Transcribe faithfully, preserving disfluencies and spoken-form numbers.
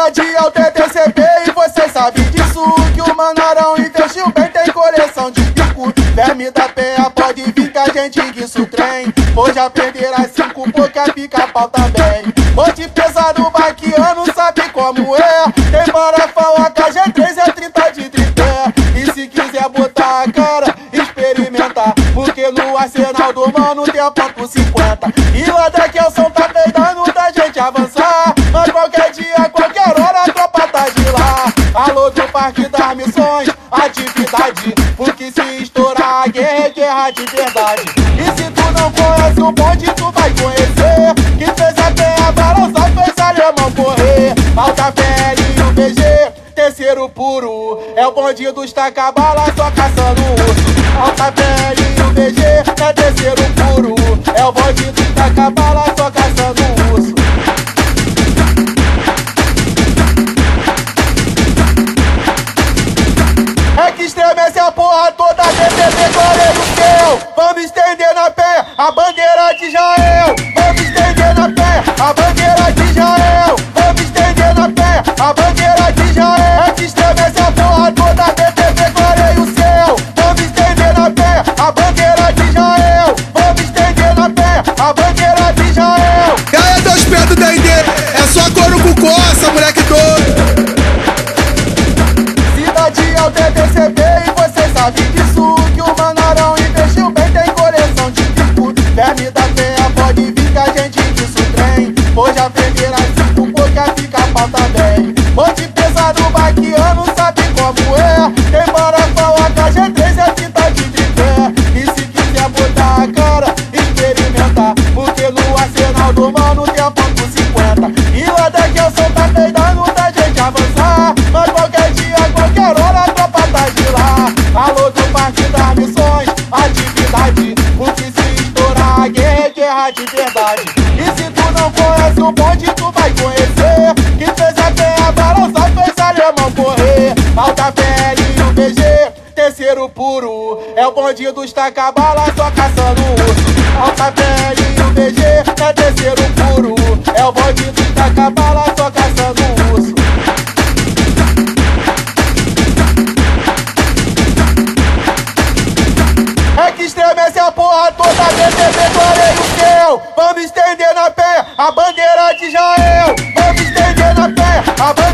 Cidade é o T T C P e você sabe disso. Que o Manarão investiu bem, tem coleção de pico. Verme da Penha pode vir que a gente guiça o trem. Hoje aprender as cinco porque a pica-pau também. Monte pesado baquiano sabe como é. Tem marafão A K G três é trinta de tripé. E se quiser botar a cara, experimentar, porque no arsenal do mano tem a ponto cinquenta. E lá daqui o som tá peidando da gente avançar. Mas qualquer dia, qualquer hora a tropa tá de lá. Alô do Parque das Missões, atividade, porque se estourar a guerra é guerra de verdade. E se tu não conhece o bonde, tu vai conhecer. Que fez a terra balançar, fez alemão correr. Alta pele e o B G, terceiro puro, é o bonde dos taca-bala só caçando urso. Alta pele e o B G, é terceiro puro, é o bonde dos taca-bala só caçando urso. É que estremece a porra toda, T T P, Coreia do céu. Vamos estender na pé a bandeira de Israel. Vamos estender na pé a bandeira de Israel. Vamos estender na pé a bandeira de Israel. É que estremece a porra toda, T T P, Coreia do céu. Vamos estender na pé a bandeira de Israel. Vamos estender na pé a bandeira de Israel. E aí, dois pés do Dendê, é só couro com coça, moleque doido. Cidade é o T T C P e você sabe disso. Que o Manarão investiu bem, tem coleção de pico. Verme da Penha pode vir que a gente guiça o trem. Hoje aprender as cinco porque a pica-pau também. Monte pesado baquiano sabe como é. Tem marafão A K G três é trinta de tripé. E se quiser botar a cara, experimentar, porque no arsenal do mano tem a ponto cinquenta. E lá daqui o som tá peidando da gente avançar. Mas qualquer dia, qualquer hora a tropa tá de lá. Alô do Parque das Missões, atividade, porque se estourar a guerra é guerra de verdade. E se tu não conhece o bonde, tu vai conhecer. Que fez a terra balançar, fez alemão correr. Alta pele e o B G, terceiro puro, é o bonde dos taca-bala só caçando urso. Alta pele e o B G, é terceiro puro, é o bonde dos taca-bala só caçando urso. É que estremece a porra toda, T T P, Coreia do céu. Vamos estender na pé a bandeira de Israel. Vamos estender na pé a bandeira